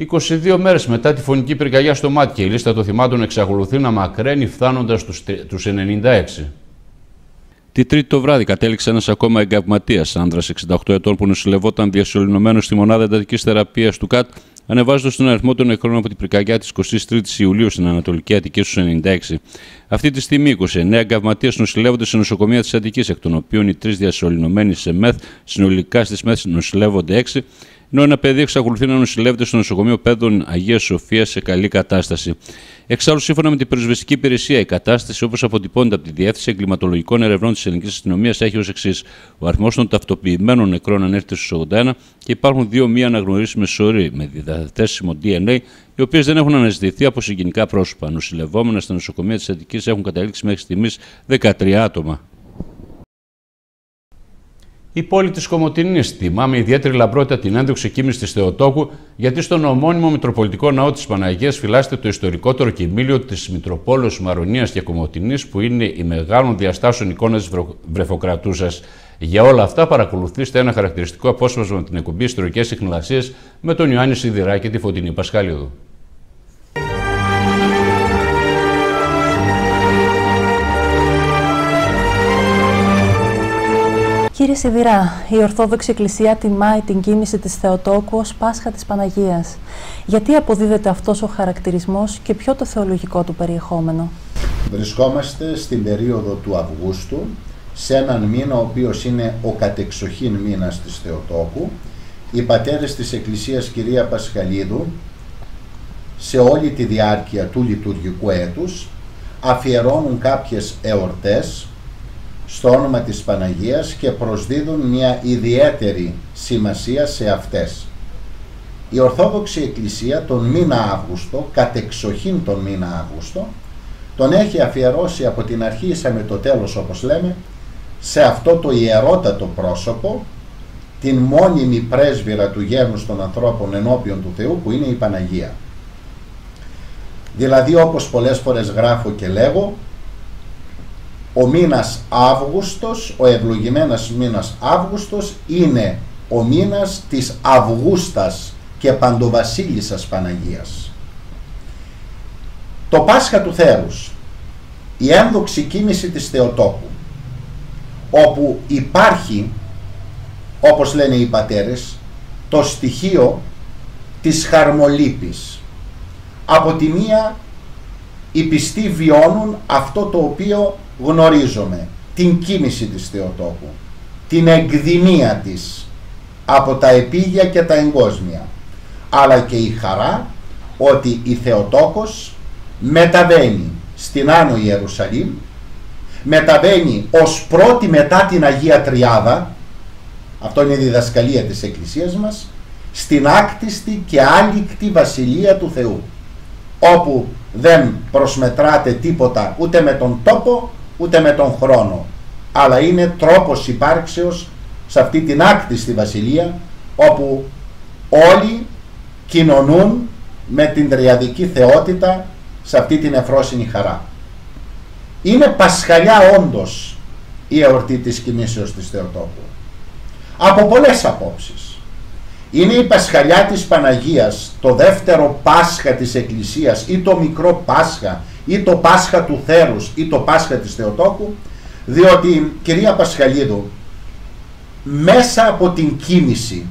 22 μέρες μετά τη φωνική πυρκαγιά στο Μάτια, η λίστα των θυμάτων εξακολουθεί να μακραίνει, φτάνοντας τους 96. Τη Τρίτη το βράδυ κατέληξε ένας ακόμα εγκαυματίας, άνδρας 68 ετών που νοσηλευόταν διασωληνωμένος στη μονάδα εντατικής θεραπείας του ΚΑΤ, ανεβάζοντας τον αριθμό των νεκρών από την πυρκαγιά της 23ης Ιουλίου στην Ανατολική Αττική στους 96. Αυτή τη στιγμή 29 εγκαυματίες νοσηλεύονται σε νοσοκομεία της Αττικής, εκ των οποίων οι 3 διασωληνωμένοι σε ΜΕΘ, συνολικά στις ΜΕΘ νοσηλεύονται 6, ενώ ένα παιδί εξακολουθεί να νοσηλεύεται στο νοσοκομείο Πέδων Αγίας Σοφίας σε καλή κατάσταση. Εξάλλου, σύμφωνα με την πυροσβεστική υπηρεσία, η κατάσταση, όπως αποτυπώνεται από τη Διεύθυνση Εγκληματολογικών Ερευνών της Ελληνικής Αστυνομίας, έχει ως εξής: ο αριθμός των ταυτοποιημένων νεκρών ανέρχεται στους 81 και υπάρχουν 2 μη αναγνωρίσιμες σωροί με διαθέσιμο DNA, οι οποίες δεν έχουν αναζητηθεί από συγγενικά πρόσωπα. Νοσηλευόμενα στα νοσοκομεία της Αττικής έχουν καταλήξει μέχρι στιγμής 13 άτομα. Η πόλη της Κομοτηνής τιμά με ιδιαίτερη λαμπρότητα την ένδοξη κοίμηση της Θεοτόκου, γιατί στον ομώνυμο Μητροπολιτικό Ναό της Παναγίας φυλάσσεται το ιστορικότερο κοιμήλιο της Μητροπόλεως Μαρονίας και Κομοτηνής, που είναι η μεγάλων διαστάσεων εικόνα της βρεφοκρατούσας. Για όλα αυτά, παρακολουθήστε ένα χαρακτηριστικό απόσπασμα με την εκπομπή Ιστορικές Συχνηλασίες με τον Ιωάννη Σιδηρά και τη Φωτεινή Πασχαλίδου. Κύριε Σιδηρά, η Ορθόδοξη Εκκλησία τιμάει την κοίμηση της Θεοτόκου ως Πάσχα της Παναγίας. Γιατί αποδίδεται αυτός ο χαρακτηρισμός και ποιο το θεολογικό του περιεχόμενο? Βρισκόμαστε στην περίοδο του Αυγούστου, σε έναν μήνα ο οποίος είναι ο κατεξοχήν μήνας της Θεοτόκου. Οι πατέρες της Εκκλησίας Κυρία Πασχαλίδου, σε όλη τη διάρκεια του λειτουργικού έτους, αφιερώνουν κάποιες εορτές στο όνομα της Παναγίας και προσδίδουν μια ιδιαίτερη σημασία σε αυτές. Η Ορθόδοξη Εκκλησία τον μήνα Αύγουστο, κατεξοχήν τον μήνα Αύγουστο, τον έχει αφιερώσει από την αρχή με το τέλος, όπως λέμε, σε αυτό το ιερότατο πρόσωπο, την μόνιμη πρέσβυρα του γένους των ανθρώπων ενώπιον του Θεού, που είναι η Παναγία. Δηλαδή, όπως πολλές φορές γράφω και λέγω, ο μήνας Αύγουστος, ο ευλογημένος μήνας Αύγουστος, είναι ο μήνας της Αυγούστας και Παντοβασίλισσας Παναγίας. Το Πάσχα του Θέρους, η ένδοξη κοίμηση της Θεοτόκου, όπου υπάρχει, όπως λένε οι πατέρες, το στοιχείο της χαρμολύπης. Από τη μία οι πιστοί βιώνουν αυτό το οποίο γνωρίζουμε, την κοίμηση της Θεοτόκου, την εκδημία της από τα επίγεια και τα εγκόσμια, αλλά και η χαρά ότι η Θεοτόκος μεταβαίνει στην Άνω Ιερουσαλήμ, μεταβαίνει ως πρώτη μετά την Αγία Τριάδα, αυτό είναι η διδασκαλία της Εκκλησίας μας, στην άκτιστη και άλικτη Βασιλεία του Θεού, όπου δεν προσμετράται τίποτα ούτε με τον τόπο ούτε με τον χρόνο, αλλά είναι τρόπος υπάρξεως σε αυτή την άκτιστη Βασιλεία, όπου όλοι κοινωνούν με την τριαδική θεότητα σε αυτή την ευφρόσινη χαρά. Είναι πασχαλιά όντως η εορτή της κοιμήσεως της Θεοτόκου, από πολλές απόψεις. Είναι η Πασχαλιά της Παναγίας, το δεύτερο Πάσχα της Εκκλησίας, ή το μικρό Πάσχα, ή το Πάσχα του Θέρους, ή το Πάσχα της Θεοτόκου, διότι, κυρία Πασχαλίδου, μέσα από την κοίμηση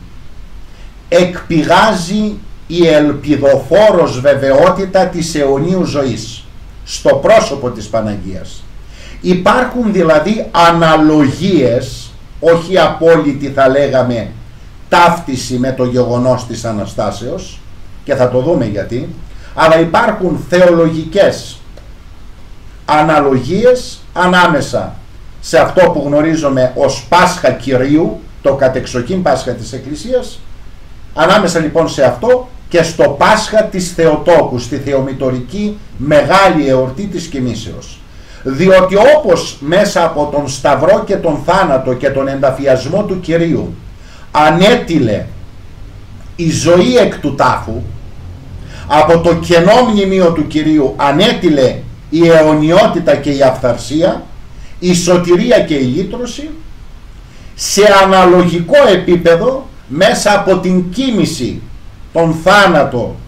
εκπηγάζει η ελπιδοφόρος βεβαιότητα της αιωνίου ζωής στο πρόσωπο της Παναγίας. Υπάρχουν δηλαδή αναλογίες, όχι απόλυτη θα λέγαμε ταύτιση με το γεγονός της Αναστάσεως, και θα το δούμε γιατί, αλλά υπάρχουν θεολογικές αναλογίες ανάμεσα σε αυτό που γνωρίζουμε ως Πάσχα Κυρίου, το κατεξοχήν Πάσχα της Εκκλησίας, ανάμεσα λοιπόν σε αυτό και στο Πάσχα της Θεοτόκου, στη θεομητορική μεγάλη εορτή της κοιμήσεως. Διότι όπως μέσα από τον Σταυρό και τον θάνατο και τον ενταφιασμό του Κυρίου ανέτειλε η ζωή εκ του τάφου, από το κενό μνημείο του Κυρίου ανέτειλε η αιωνιότητα και η αυθαρσία, η σωτηρία και η λύτρωση, σε αναλογικό επίπεδο μέσα από την κοίμηση, τον θάνατο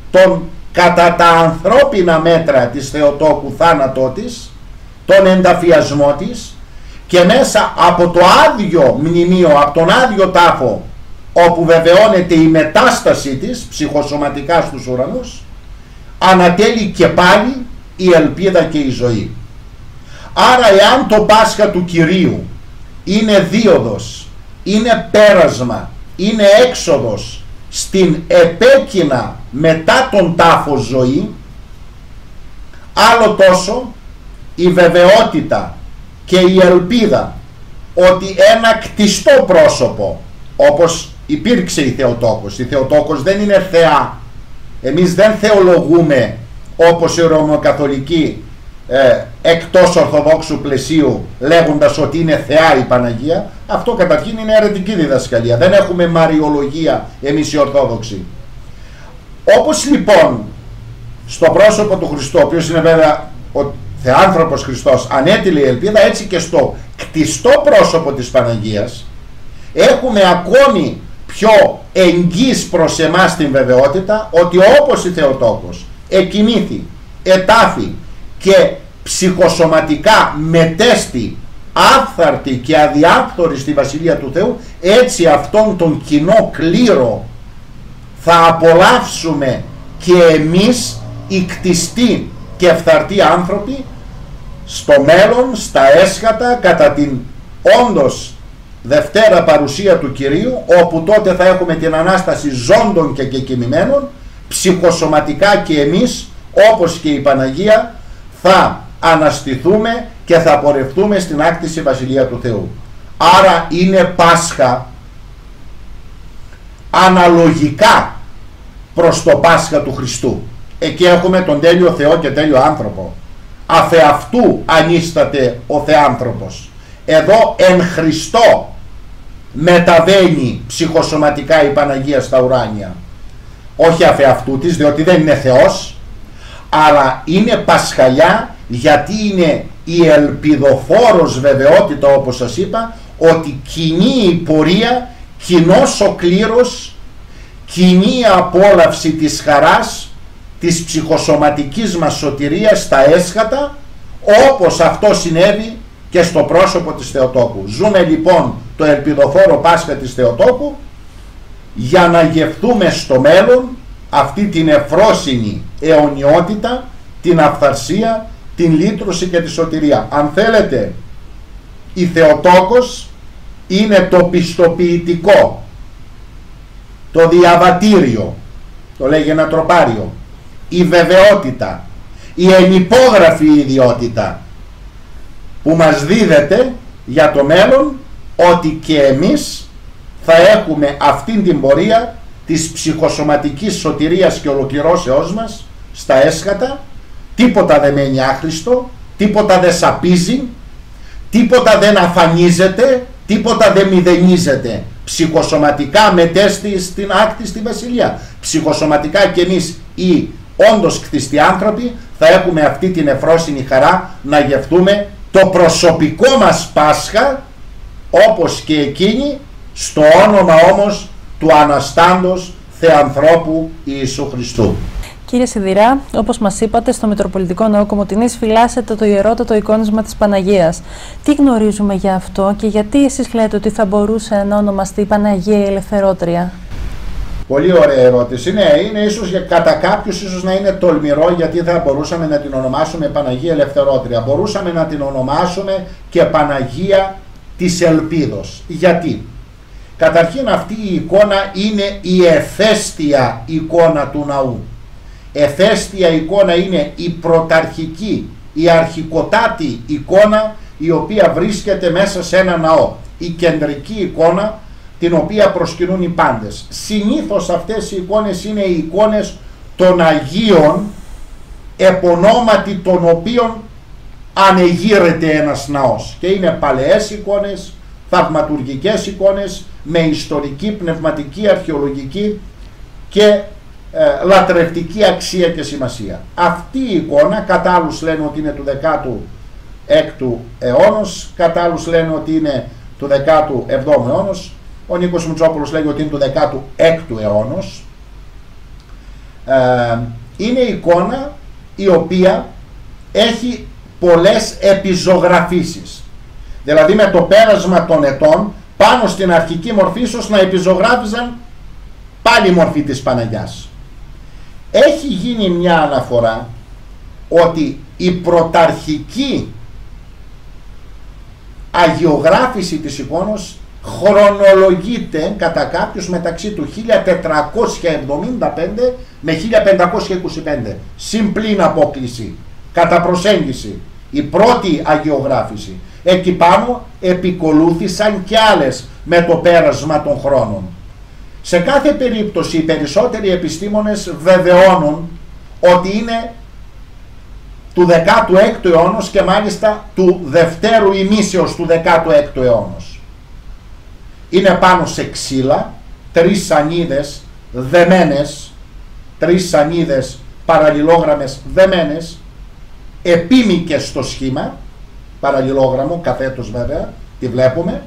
τον κατά τα ανθρώπινα μέτρα της Θεοτόκου θάνατό της, τον ενταφιασμό της, και μέσα από το άδειο μνημείο, από τον άδειο τάφο όπου βεβαιώνεται η μετάστασή της ψυχοσωματικά στους ουρανούς, ανατέλει και πάλι η ελπίδα και η ζωή. Άρα εάν το Πάσχα του Κυρίου είναι δίωδος, είναι πέρασμα, είναι έξοδος στην επέκεινα μετά τον τάφο ζωή, άλλο τόσο η βεβαιότητα και η ελπίδα ότι ένα κτιστό πρόσωπο, όπως υπήρξε η Θεοτόκος. Η Θεοτόκος δεν είναι θεά. Εμείς δεν θεολογούμε όπως οι Ρωμαιοκαθολικοί εκτός Ορθοδόξου πλαισίου, λέγοντας ότι είναι θεά η Παναγία. Αυτό καταρχήν είναι αιρετική διδασκαλία. Δεν έχουμε μαριολογία εμείς οι Ορθόδοξοι. Όπως λοιπόν στο πρόσωπο του Χριστού, ο οποίος είναι βέβαια ο Θεάνθρωπος Χριστός, ανέτειλε η ελπίδα, έτσι και στο κτιστό πρόσωπο της Παναγίας έχουμε ακόμη πιο εγγύς προς εμάς την βεβαιότητα ότι όπως η Θεοτόκος εκοιμήθη, ετάφη και ψυχοσωματικά μετέστη άφθαρτη και αδιάφθορη στη Βασιλεία του Θεού, έτσι αυτόν τον κοινό κλήρο θα απολαύσουμε και εμείς οι κτιστοί και φθαρτοί άνθρωποι στο μέλλον, στα έσχατα, κατά την όντως Δευτέρα παρουσία του Κυρίου, όπου τότε θα έχουμε την Ανάσταση ζώντων και κεκοιμημένων, ψυχοσωματικά και εμείς όπως και η Παναγία θα αναστηθούμε και θα πορευτούμε στην άκτηση Βασιλεία του Θεού. Άρα είναι Πάσχα αναλογικά προς το Πάσχα του Χριστού. Εκεί έχουμε τον τέλειο Θεό και τέλειο άνθρωπο. Αφεαυτού ανίσταται ο Θεάνθρωπος. Εδώ εν Χριστώ μεταβαίνει ψυχοσωματικά η Παναγία στα ουράνια. Όχι αφεαυτού της, διότι δεν είναι Θεός, αλλά είναι πασχαλιά, γιατί είναι η ελπιδοφόρος βεβαιότητα, όπως σας είπα, ότι κοινή η πορεία, κοινός ο κλήρος, κοινή η απόλαυση της χαράς, της ψυχοσωματικής μας σωτηρίας στα έσχατα, όπως αυτό συνέβη και στο πρόσωπο της Θεοτόκου. Ζούμε λοιπόν το ελπιδοφόρο Πάσχα της Θεοτόκου για να γευτούμε στο μέλλον αυτή την ευφρόσινη αιωνιότητα, την αυθαρσία, την λύτρωση και τη σωτηρία. Αν θέλετε, η Θεοτόκος είναι το πιστοποιητικό, το διαβατήριο, το λέγει ένα τροπάριο, η βεβαιότητα, η ενυπόγραφη ιδιότητα που μας δίδεται για το μέλλον, ότι και εμείς θα έχουμε αυτήν την πορεία της ψυχοσωματικής σωτηρίας και ολοκληρώσεώς μας στα έσχατα. Τίποτα δεν μένει άχρηστο, τίποτα δεν σαπίζει, τίποτα δεν αφανίζεται, τίποτα δεν μηδενίζεται. Ψυχοσωματικά μετέστη στην άκτη στη Βασιλεία. Ψυχοσωματικά και εμείς οι όντως κτιστοί άνθρωποι θα έχουμε αυτή την ευφρόσινη χαρά να γευτούμε το προσωπικό μας Πάσχα, όπως και εκείνη, στο όνομα όμως του Αναστάντος Θεανθρώπου Ιησού Χριστού. Κύριε Σιδηρά, όπως μας είπατε, στο Μητροπολιτικό Ναό Κομοτηνής φυλάσσεται το ιερότατο εικόνισμα της Παναγίας. Τι γνωρίζουμε για αυτό και γιατί εσείς λέτε ότι θα μπορούσε να ονομαστεί Παναγία η Ελευθερότρια? Πολύ ωραία ερώτηση. Ναι, είναι ίσως κατά κάποιους ίσως να είναι τολμηρό, γιατί θα μπορούσαμε να την ονομάσουμε Παναγία Ελευθερότρια. Μπορούσαμε να την ονομάσουμε και Παναγία της Ελπίδος. Γιατί? Καταρχήν αυτή η εικόνα είναι η εφέστια εικόνα του ναού. Εφέστια εικόνα είναι η πρωταρχική, η αρχικοτάτη εικόνα, η οποία βρίσκεται μέσα σε ένα ναό. Η κεντρική εικόνα, την οποία προσκυνούν οι πάντες. Συνήθως αυτές οι εικόνες είναι οι εικόνες των Αγίων, επωνόματι των οποίων ανεγείρεται ένας ναός. Και είναι παλαιές εικόνες, θαυματουργικές εικόνες, με ιστορική, πνευματική, αρχαιολογική και λατρευτική αξία και σημασία. Αυτή η εικόνα, κατά άλλους λένε ότι είναι του 16ου αιώνος, κατά άλλους λένε ότι είναι του 17ου αιώνος, ο Νίκος Μητσόπουλος λέγει ότι είναι του 16ου αιώνος. είναι εικόνα η οποία έχει πολλές επιζωγραφίσεις. Δηλαδή με το πέρασμα των ετών πάνω στην αρχική μορφή ίσως να επιζωγράφιζαν πάλι η μορφή της Παναγιάς. Έχει γίνει μια αναφορά ότι η πρωταρχική αγιογράφηση της εικόνος χρονολογείται κατά κάποιους μεταξύ του 1475 με 1525. Συμπλήν απόκληση, κατά προσέγγιση, η πρώτη αγιογράφηση. Εκεί πάνω επικολούθησαν και άλλες με το πέρασμα των χρόνων. Σε κάθε περίπτωση οι περισσότεροι επιστήμονες βεβαιώνουν ότι είναι του 16ου αιώνα και μάλιστα του δευτέρου ημίσεως του 16ου αιώνα. Είναι πάνω σε ξύλα, 3 σανίδες δεμένες, 3 σανίδες παραλληλόγραμμες δεμένες, επίμικες στο σχήμα, παραλληλόγραμμο, καθέτος βέβαια, τη βλέπουμε,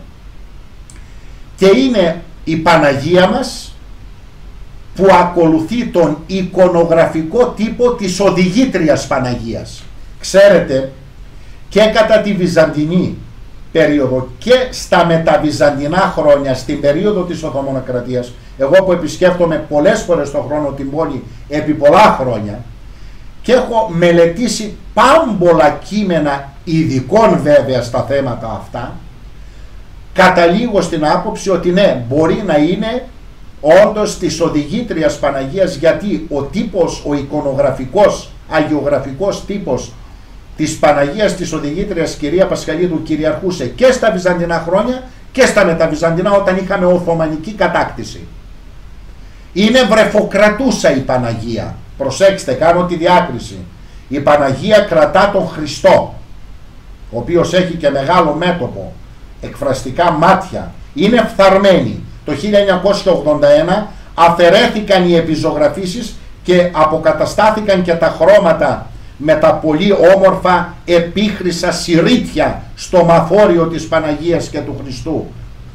και είναι η Παναγία μας που ακολουθεί τον εικονογραφικό τύπο της οδηγήτριας Παναγίας. Ξέρετε, και κατά τη Βυζαντινή περίοδο και στα μεταβυζαντινά χρόνια, στην περίοδο της Οθωμανοκρατίας, εγώ που επισκέφτομαι πολλές φορές τον χρόνο την πόλη επί πολλά χρόνια και έχω μελετήσει πάμπολα κείμενα ειδικών βέβαια στα θέματα αυτά, καταλήγω στην άποψη ότι ναι, μπορεί να είναι όντως της οδηγήτριας Παναγίας, γιατί ο τύπος, ο εικονογραφικός, αγιογραφικός τύπος της Παναγίας της οδηγήτριας κυρία Πασχαλίδου κυριαρχούσε και στα βυζαντινά χρόνια και στα μεταβυζαντινά όταν είχαμε οθωμανική κατάκτηση. Είναι βρεφοκρατούσα η Παναγία. Προσέξτε, κάνω τη διάκριση. Η Παναγία κρατά τον Χριστό, ο οποίος έχει και μεγάλο μέτωπο, εκφραστικά μάτια, είναι φθαρμένη. Το 1981 αφαιρέθηκαν οι επιζωγραφίσεις και αποκαταστάθηκαν και τα χρώματα με τα πολύ όμορφα επίχρυσα συρίτια στο μαθόριο της Παναγίας και του Χριστού.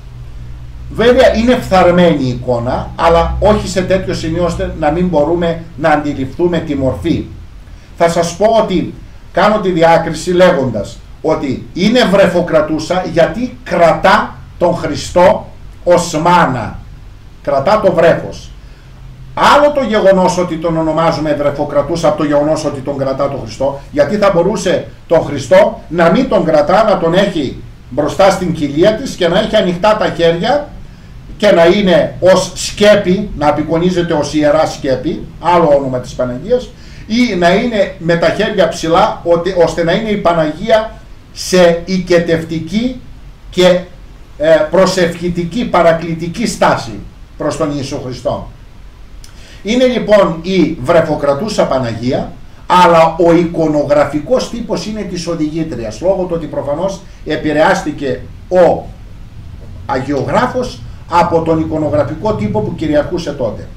Βέβαια είναι φθαρμένη η εικόνα, αλλά όχι σε τέτοιο σημείο ώστε να μην μπορούμε να αντιληφθούμε τη μορφή. Θα σας πω ότι κάνω τη διάκριση λέγοντας ότι είναι βρεφοκρατούσα γιατί κρατά τον Χριστό ως μάνα, κρατά το βρέφος. Άλλο το γεγονός ότι τον ονομάζουμε βρεφοκρατούσα από το γεγονός ότι τον κρατά τον Χριστό, γιατί θα μπορούσε τον Χριστό να μην τον κρατά, να τον έχει μπροστά στην κοιλία της και να έχει ανοιχτά τα χέρια και να είναι ως σκέπη, να απεικονίζεται ως ιερά σκέπη, άλλο όνομα της Παναγίας, ή να είναι με τα χέρια ψηλά, ώστε να είναι η Παναγία σε οικετευτική και προσευχητική, παρακλητική στάση προς τον Ιησού Χριστό. Είναι λοιπόν η βρεφοκρατούσα Παναγία, αλλά ο εικονογραφικός τύπος είναι της οδηγήτριας, λόγω του ότι προφανώς επηρεάστηκε ο αγιογράφος από τον εικονογραφικό τύπο που κυριαρχούσε τότε.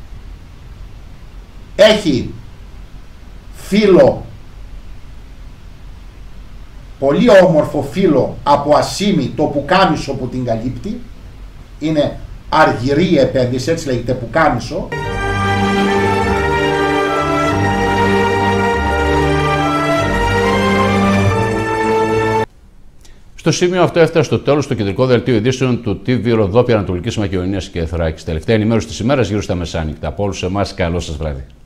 Έχει φύλλο, πολύ όμορφο φύλλο από ασήμι, το πουκάμισο που την καλύπτει, είναι αργυρή επένδυση, έτσι λέγεται, πουκάμισο. Στο σημείο αυτό έφτασε στο τέλος το κεντρικό δελτίο ειδήσεων του TV Ροδόπια Ανατολικής Μακεδονίας και Θράκης. Τελευταία ενημέρωση της ημέρας γύρω στα μεσάνυχτα. Από όλους εμάς, καλό σας βράδυ.